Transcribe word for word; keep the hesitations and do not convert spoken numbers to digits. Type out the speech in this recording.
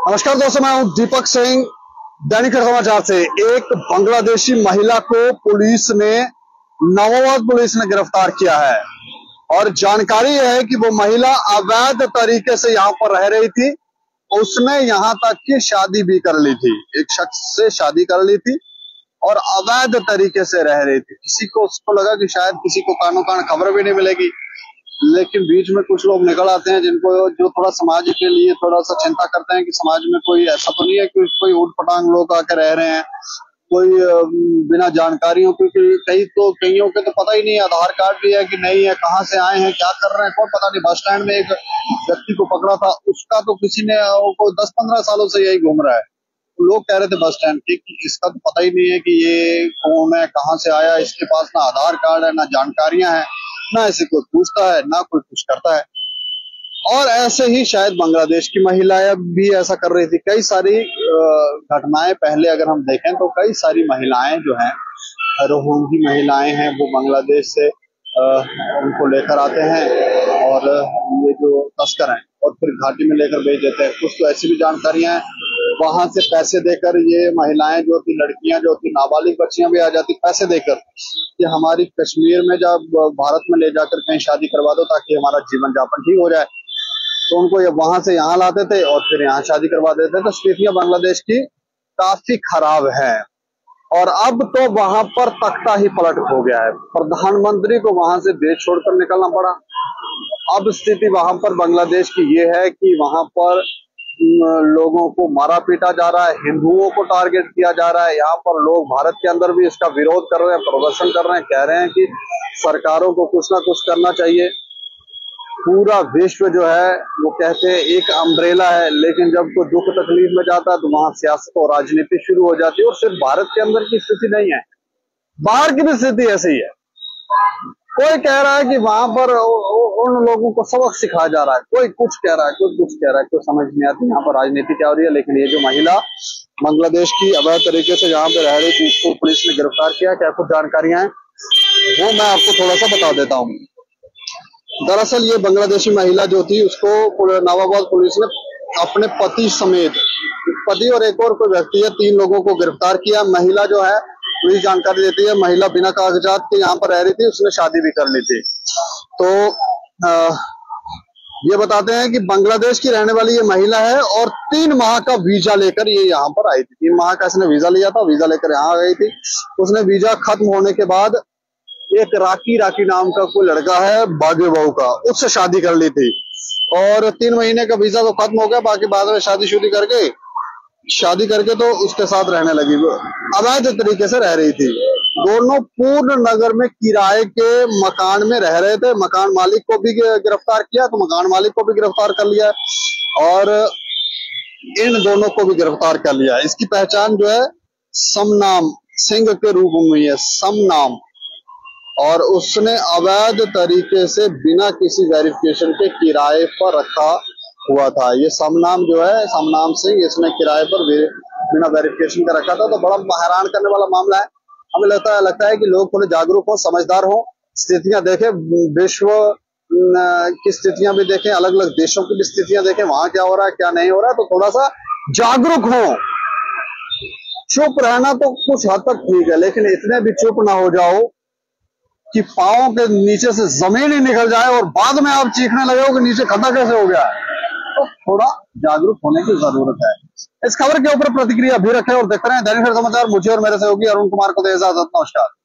नमस्कार दोस्तों, मैं हूं दीपक सिंह, दैनिक समाचार से। एक बांग्लादेशी महिला को पुलिस ने नामाबाद पुलिस ने गिरफ्तार किया है और जानकारी है कि वो महिला अवैध तरीके से यहाँ पर रह रही थी। उसने यहाँ तक की शादी भी कर ली थी, एक शख्स से शादी कर ली थी और अवैध तरीके से रह रही थी। किसी को उसको लगा कि शायद किसी को कानो कान खबर भी नहीं मिलेगी, लेकिन बीच में कुछ लोग निकल आते हैं जिनको जो थोड़ा समाज के लिए थोड़ा सा चिंता करते हैं कि समाज में कोई ऐसा तो नहीं है कि कोई ऊट पटांग लोग आके रह रहे हैं, कोई बिना जानकारियों की। कई तो कईयों के तो पता ही नहीं है, आधार कार्ड भी है कि नहीं है, कहाँ से आए हैं, क्या कर रहे हैं, कोई पता नहीं। बस स्टैंड में एक व्यक्ति को पकड़ा था, उसका तो किसी ने दस पंद्रह सालों से यही घूम रहा है। लोग कह रहे थे बस स्टैंड के कि इसका तो पता ही नहीं है कि ये कौन है, कहाँ से आया, इसके पास ना आधार कार्ड है, ना जानकारियां हैं, ना ऐसे कोई पूछता है, ना कोई कुछ करता है। और ऐसे ही शायद बांग्लादेश की महिलाएं भी ऐसा कर रही थी। कई सारी घटनाएं पहले अगर हम देखें तो कई सारी महिलाएं जो हैं, रोहिंग्या महिलाएं हैं, वो बांग्लादेश से उनको लेकर आते हैं और ये जो तस्कर हैं और फिर घाटी में लेकर भेज देते हैं। कुछ तो ऐसी भी जानकारियां हैं, वहां से पैसे देकर ये महिलाएं जो थी, लड़कियां जो थी, नाबालिग बच्चियां भी आ जाती पैसे देकर कि हमारी कश्मीर में जब भारत में ले जाकर कहीं शादी करवा दो ताकि हमारा जीवन यापन ठीक हो जाए। तो उनको ये वहां से यहाँ लाते थे और फिर यहाँ शादी करवा देते थे। तो स्थितियां बांग्लादेश की काफी खराब है और अब तो वहां पर तख्ता ही पलट हो गया है। प्रधानमंत्री को वहां से देश छोड़कर निकलना पड़ा। अब स्थिति वहां पर बांग्लादेश की ये है कि वहां पर लोगों को मारा पीटा जा रहा है, हिंदुओं को टारगेट किया जा रहा है। यहाँ पर लोग भारत के अंदर भी इसका विरोध कर रहे हैं, प्रदर्शन कर रहे हैं, कह रहे हैं कि सरकारों को कुछ ना कुछ करना चाहिए। पूरा विश्व जो है वो कहते हैं एक अम्ब्रेला है, लेकिन जब कोई दुख तकलीफ में जाता है तो वहां सियासत और राजनीति शुरू हो जाती है। और सिर्फ भारत के अंदर की स्थिति नहीं है, बाहर की भी स्थिति ऐसी ही है। कोई कह रहा है कि वहां पर उन लोगों को सबक सिखाया जा रहा है, कोई कुछ कह रहा है, कोई कुछ कह रहा है, कोई समझ नहीं आती यहाँ पर राजनीति क्या हो रही है। लेकिन ये जो महिला बांग्लादेश की अवैध तरीके से यहाँ पे रह रही थी, उसको पुलिस ने गिरफ्तार किया। क्या कुछ जानकारियां हैं वो मैं आपको थोड़ा सा बता देता हूँ। दरअसल ये बांग्लादेशी महिला जो थी, उसको नामाबाद पुलिस ने अपने पति समेत, पति और एक और कोई व्यक्ति है, तीन लोगों को गिरफ्तार किया। महिला जो है पुलिस जानकारी देती है, महिला बिना कागजात के यहाँ पर रह रही थी, उसने शादी भी कर ली थी। तो आ, ये बताते हैं कि बांग्लादेश की रहने वाली ये महिला है और तीन माह का वीजा लेकर ये यहाँ पर आई थी। तीन माह का इसने वीजा लिया था, वीजा लेकर यहाँ आ गई थी। उसने वीजा खत्म होने के बाद एक राकी राकी नाम का कोई लड़का है बागे बहू का, उससे शादी कर ली थी और तीन महीने का वीजा तो खत्म हो गया। बाकी बाद में शादी शुदी करके शादी करके तो उसके साथ रहने लगी, अवैध तरीके से रह रही थी। दोनों पूर्ण नगर में किराए के मकान में रह रहे थे। मकान मालिक को भी गिरफ्तार किया, तो मकान मालिक को भी गिरफ्तार कर लिया और इन दोनों को भी गिरफ्तार कर लिया। इसकी पहचान जो है समनाम सिंह के रूप में हुई है, समनाम। और उसने अवैध तरीके से बिना किसी वेरिफिकेशन के किराए पर रखा हुआ था। ये समनाम जो है, समनाम सिंह, इसने किराए पर बिना वेरिफिकेशन का रखा था। तो बड़ा हैरान करने वाला मामला है। हमें लगता है लगता है कि लोग थोड़े जागरूक हो, समझदार हो, स्थितियां देखें, विश्व की स्थितियां भी देखें, अलग अलग देशों की भी स्थितियां देखें, वहां क्या हो रहा है क्या नहीं हो रहा है। तो थोड़ा सा जागरूक हो। चुप रहना तो कुछ हद तक ठीक है, लेकिन इतने भी चुप ना हो जाओ कि पांव के नीचे से जमीन ही निकल जाए और बाद में आप चीखने लगे हो कि नीचे खड्डा कैसे हो गया। तो थोड़ा जागरूक होने की जरूरत है। इस खबर के ऊपर प्रतिक्रिया भी रखें और देखते रहें दैनिक समाचार। मुझे और मेरे सहयोगी अरुण कुमार को दे इजाजत। नमस्कार।